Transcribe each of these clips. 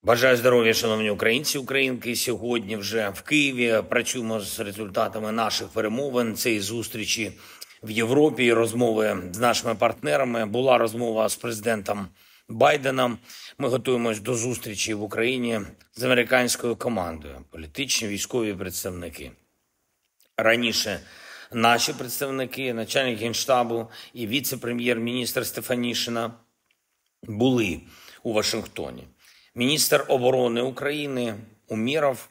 Бажаю здоров'я, шановні українці, українки. Сьогодні вже в Києві працюємо з результатами наших перемовин. Це і зустрічі в Європі, і розмови з нашими партнерами. Була розмова з президентом Байденом. Ми готуємось до зустрічі в Україні з американською командою. Політичні, військові представники. Раніше наші представники, начальник Генштабу і віце-прем'єр-міністр Стефанішина були у Вашингтоні. Міністр оборони України Умєров,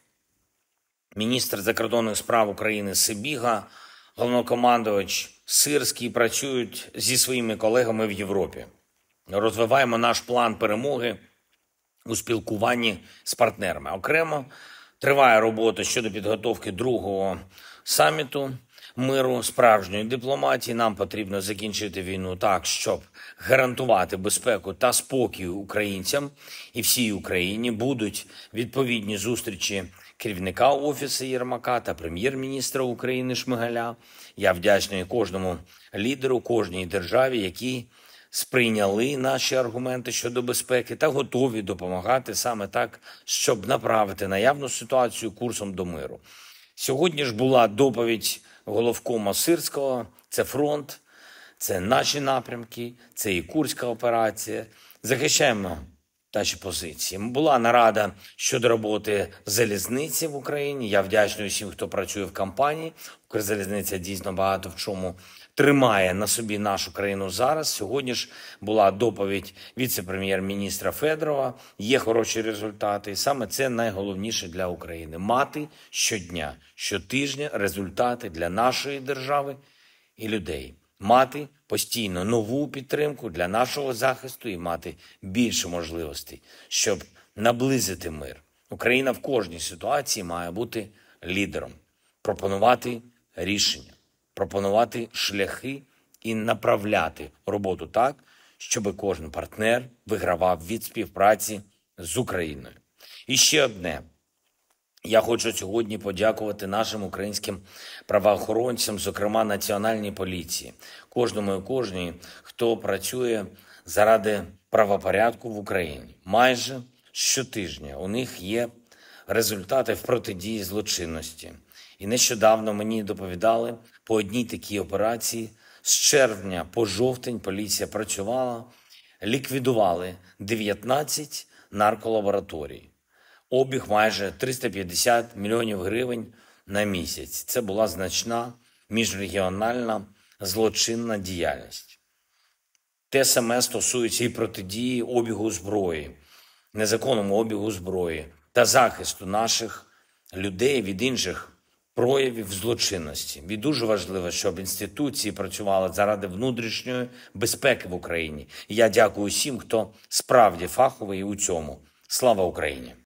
міністр закордонних справ України Сибіга, головнокомандувач Сирський працюють зі своїми колегами в Європі. Розвиваємо наш план перемоги у спілкуванні з партнерами. Окремо триває робота щодо підготовки другого саміту миру, справжньої дипломатії. Нам потрібно закінчити війну так, щоб гарантувати безпеку та спокій українцям і всій Україні. Будуть відповідні зустрічі керівника Офісу Єрмака та прем'єр-міністра України Шмигаля. Я вдячний кожному лідеру, кожній державі, які сприйняли наші аргументи щодо безпеки та готові допомагати саме так, щоб направити наявну ситуацію курсом до миру. Сьогодні ж була доповідь головкома Сирського. Це фронт, це наші напрямки, це і Курська операція. Захищаємо наші позиції. Була нарада щодо роботи залізниці в Україні. Я вдячний усім, хто працює в компанії. Укрзалізниця дійсно багато в чому тримає на собі нашу країну зараз. Сьогодні ж була доповідь віце-прем'єр-міністра Федорова. Є хороші результати. І саме це найголовніше для України. Мати щодня, щотижня результати для нашої держави і людей. Мати постійно нову підтримку для нашого захисту і мати більше можливостей, щоб наблизити мир. Україна в кожній ситуації має бути лідером, пропонувати рішення, пропонувати шляхи і направляти роботу так, щоб кожен партнер вигравав від співпраці з Україною. І ще одне. Я хочу сьогодні подякувати нашим українським правоохоронцям, зокрема Національній поліції, кожному і кожній, хто працює заради правопорядку в Україні. Майже щотижня у них є результати в протидії злочинності. І нещодавно мені доповідали по одній такій операції. З червня по жовтень поліція працювала, ліквідували 19 нарколабораторій. Обіг майже 350 мільйонів гривень на місяць. Це була значна міжрегіональна злочинна діяльність. Те саме стосується і протидії обігу зброї, незаконному обігу зброї та захисту наших людей від інших проявів злочинності. І дуже важливо, щоб інституції працювали заради внутрішньої безпеки в Україні. І я дякую всім, хто справді фаховий у цьому. Слава Україні!